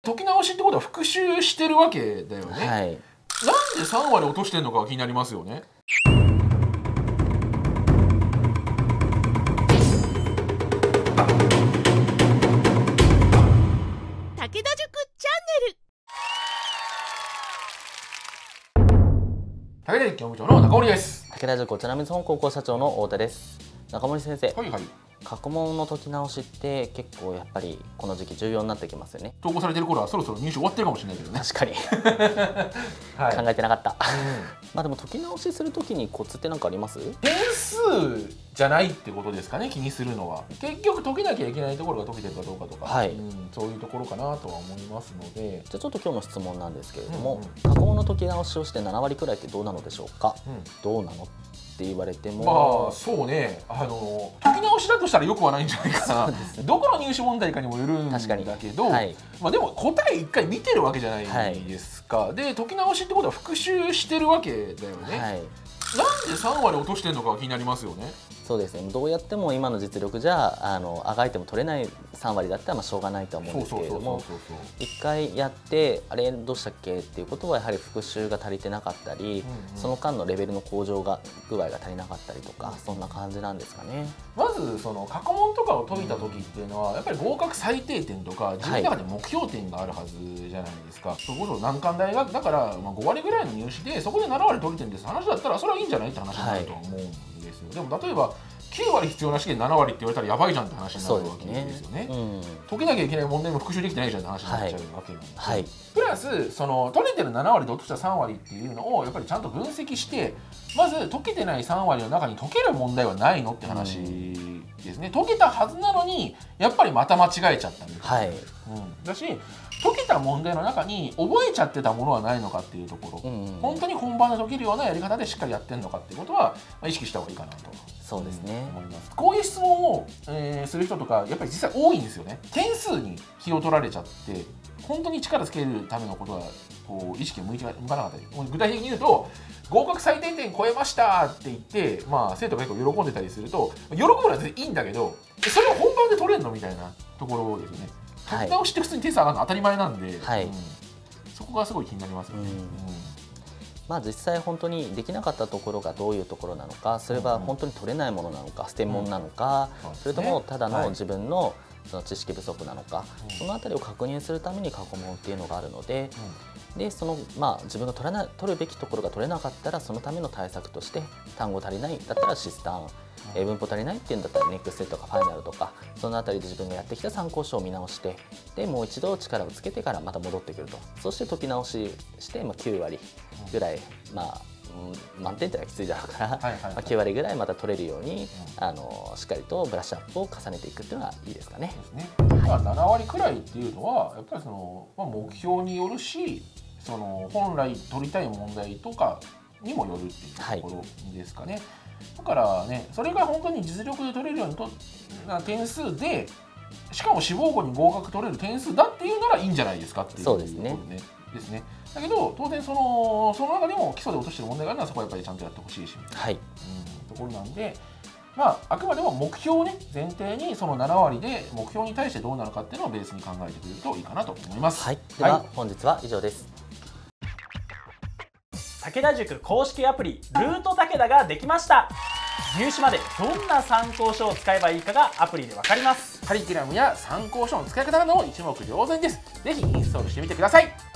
解き直しってことは復習してるわけだよね。 はい、 なんで3割落としてんのかが気になりますよね。 武田塾チャンネル。 武田塾教務長の中森です。 武田塾お茶の水本高校社長の太田です。中森先生、 はいはい。 過去問の解き直しって結構やっぱりこの時期重要になってきますよね。 投稿されてる頃はそろそろ入試終わってるかもしれないけどね。 確かにはい、 考えてなかったまあでも解き直しするときにコツって何かあります？ 点数じゃないってことですかね、気にするのは。結局解けなきゃいけないところが解けてるかどうかとか、 はい、 そういうところかなとは思いますので。 じゃあちょっと今日の質問なんですけれども、過去問の解き直しをして7割くらいってどうなのでしょうか？どうなのって言われても、 まあそうね、解き直しだとしたらよくはないんじゃないかな。どこの入試問題かにもよるんだけど、 はい、 まあでも答え一回見てるわけじゃないですか。はい、で解き直しってことは復習してるわけだよね。はい、なんで3割落としてんのかが気になりますよね。 そうですね、どうやっても今の実力じゃあがいても取れない3割だったらまあしょうがないとは思うんですけれども、1回やってあれどうしたっけっていうことはやはり復習が足りてなかったり、その間のレベルの向上具合が足りなかったりとか、そんな感じなんですかね。 まずその過去問とかを解いた時っていうのはやっぱり合格最低点とか自分の中で目標点があるはずじゃないですか。それこそ難関大学だから5割ぐらいの入試でそこで7割取れてるんです話だったらそれはいいんじゃないって話になると思うんですよ。でも例えば9割必要な試験7割って言われたらやばいじゃんって話になるわけですよね。解けなきゃいけない問題も復習できてないじゃんって話になっちゃうわけなんです。はい、プラスその取れてる7割で落とした3割っていうのをやっぱりちゃんと分析して、まず解けてない3割の中に解ける問題はないのって話ですね。解けたはずなのにやっぱりまた間違えちゃったみたいな、だし解けた問題の中に覚えちゃってたものはないのかっていうところ、本当に本番で解けるようなやり方でしっかりやってるのかっていうことは、意識した方がいいかなと。そうですね、思います。こういう質問を、する人とかやっぱり実際多いんですよね。点数に気を取られちゃって本当に力つけるためのことはこう意識が向かなかったり、具体的に言うと合格最低点超えましたって言って、生徒が結構喜んでたりすると喜ぶのは全然いいんだけど、それを本番で取れるのみたいなところですよね。解き直しって普通に点数上がるの当たり前なんで、そこがすごい気になりますよね。 まあ実際本当にできなかったところがどういうところなのか、それは本当に取れないものなのか、捨て物なのか、それともただの自分のその知識不足なのか、そのあたりを確認するために過去問っていうのがあるので、その自分が取るべきところが取れなかったらそのための対策として単語足りないだったらシスタン、文法足りないっていうんだったらネックステとかファイナルとか、そのあたりで自分がやってきた参考書を見直して、でもう一度力をつけてからまた戻ってくると。そして解き直しして9割ぐらい、満点ってのはきついだろうから9割ぐらいまた取れるように、しっかりとブラッシュアップを重ねていくっていうのがいいですかね。 7割くらいっていうのはやっぱりその、目標によるし、その本来取りたい問題とかにもよるっていうところですかね。だからね、それが本当に実力で取れるような点数で、しかも志望校に合格取れる点数だっていうならいいんじゃないですかっていうところですね。だけど当然その中でも基礎で落としてる問題があるのはそこはやっぱりちゃんとやってほしいし、ところなんで、あくまでも目標をね前提にその7割で目標に対してどうなのかっていうのをベースに考えてくれるといいかなと思います。 では本日は以上です。 武田塾公式アプリルート武田ができました。入試までどんな参考書を使えばいいかがアプリで分かります。 カリキュラムや参考書の使い方なども一目瞭然です。ぜひインストールしてみてください。